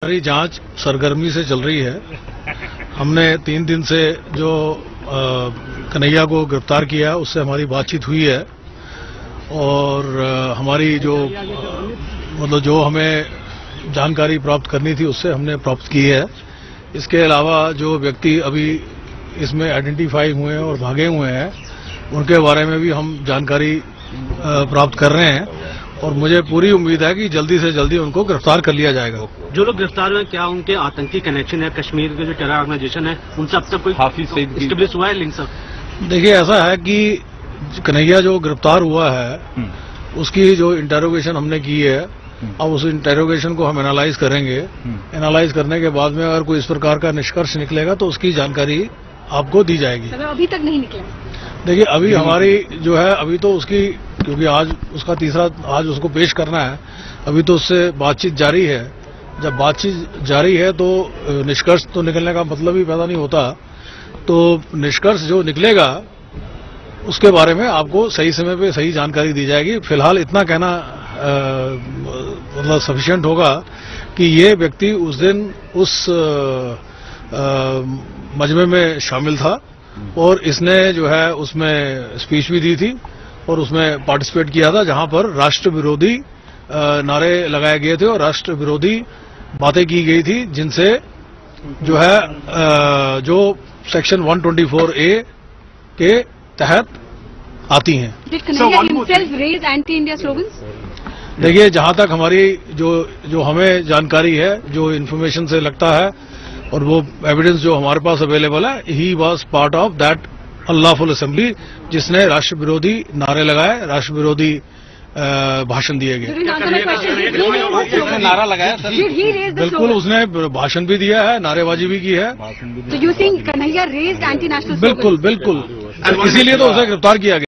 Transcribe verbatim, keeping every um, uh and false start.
हमारी जांच सरगर्मी से चल रही है। हमने तीन दिन से जो कन्हैया को गिरफ्तार किया उससे हमारी बातचीत हुई है और आ, हमारी जो मतलब जो हमें जानकारी प्राप्त करनी थी उससे हमने प्राप्त की है। इसके अलावा जो व्यक्ति अभी इसमें आइडेंटिफाई हुए हैं और भागे हुए हैं उनके बारे में भी हम जानकारी प्राप्त कर रहे हैं और मुझे पूरी उम्मीद है कि जल्दी से जल्दी उनको गिरफ्तार कर लिया जाएगा। जो लोग गिरफ्तार हुए क्या उनके आतंकी कनेक्शन है? कश्मीर के जो टेरर ऑर्गेनाइजेशन है उनसे अब तक कोई हाफिज सईद एस्टेब्लिश हुआ है लिंक? सर देखिए, ऐसा है कि कन्हैया जो गिरफ्तार हुआ है उसकी जो इंटेरोगेशन हमने की है, अब उस इंटेरोगेशन को हम एनालाइज करेंगे। एनालाइज करने के बाद में अगर कोई इस प्रकार का निष्कर्ष निकलेगा तो उसकी जानकारी आपको दी जाएगी। अभी तक नहीं निकला। देखिए, अभी हमारी जो है अभी तो उसकी, क्योंकि आज उसका तीसरा आज उसको पेश करना है, अभी तो उससे बातचीत जारी है। जब बातचीत जारी है तो निष्कर्ष तो निकलने का मतलब ही पैदा नहीं होता। तो निष्कर्ष जो निकलेगा उसके बारे में आपको सही समय पे सही जानकारी दी जाएगी। फिलहाल इतना कहना मतलब सफिशिएंट होगा कि ये व्यक्ति उस दिन उस मजमे में शामिल था और इसने जो है उसमें स्पीच भी दी थी और उसमें पार्टिसिपेट किया था, जहां पर राष्ट्र विरोधी नारे लगाए गए थे और राष्ट्र विरोधी बातें की गई थी, जिनसे जो है जो सेक्शन एक सौ चौबीस ए के तहत आती हैं। देखिए, जहां तक हमारी जो जो हमें जानकारी है, जो इन्फॉर्मेशन से लगता है और वो एविडेंस जो हमारे पास अवेलेबल है, he was part of that unlawful assembly जिसने राष्ट्र विरोधी नारे लगाए, राष्ट्र विरोधी भाषण दिए गए। नारा लगाया सर? बिल्कुल, उसने भाषण भी दिया है, नारेबाजी भी की है। So you think Kanhaiya raised anti-national slogans? बिल्कुल बिल्कुल, इसीलिए तो उसे गिरफ्तार किया गया।